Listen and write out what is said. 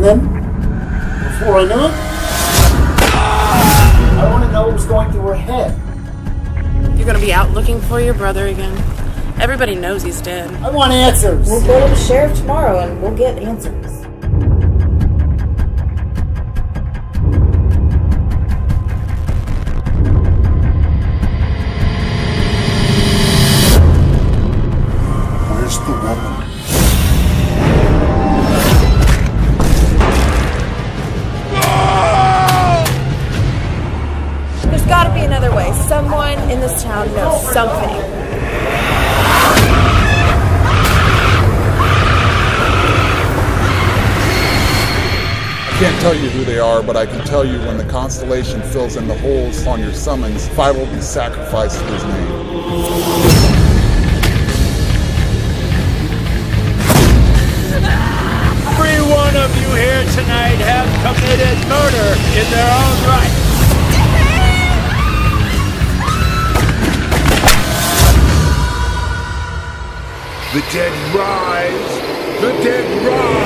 then, before I knew it, I want to know what was going through her head. You're gonna be out looking for your brother again. Everybody knows he's dead. I want answers. We'll go to the sheriff tomorrow and we'll get answers. Where's the woman? There's gotta be another way. Someone in this town knows something. I can't tell you who they are, but I can tell you when the constellation fills in the holes on your summons, 5 will be sacrificed to his name. Every one of you here tonight have committed murder in their own right. The dead rise! The dead rise!